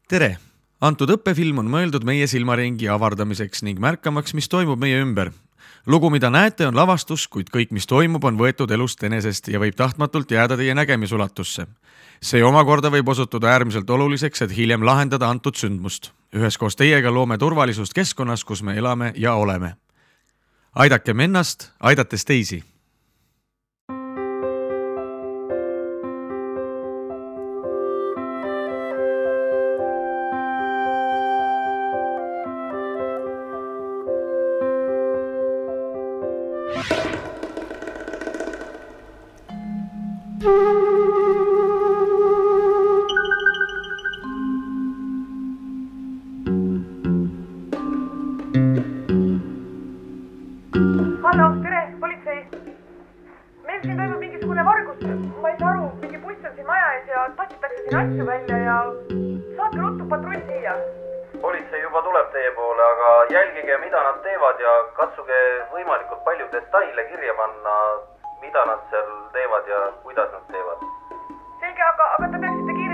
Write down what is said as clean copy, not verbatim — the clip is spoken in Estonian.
Tere! Antud õppefilm on mõeldud meie silmaringi avardamiseks ning märkamaks, mis toimub meie ümber. Lugu, mida näete, on lavastus, kuid kõik, mis toimub, on võetud elust enesest ja võib tahtmatult jääda teie nägemisulatusse. See omakorda võib osutuda äärmiselt oluliseks, et hiljem lahendada antud sündmust. Üheskoos teiega loome turvalisust keskkonnas, kus me elame ja oleme. Aidakem ennast, aidates teisi. Hallo, tere, politsei! Meil siin toimub mingisugune vargus. Ma ei saa aru, mingi buss on siin maja ees ja tatsitakse siin asju välja ja saatke ruttu patrull siia. Politsei juba tuleb teie poole, aga jälgige, mida nad teevad ja katsuge võimalikult palju detaile kirja panna, mida nad seal teevad ja kuidas nad teevad. Selge, aga te peaksite kiiresti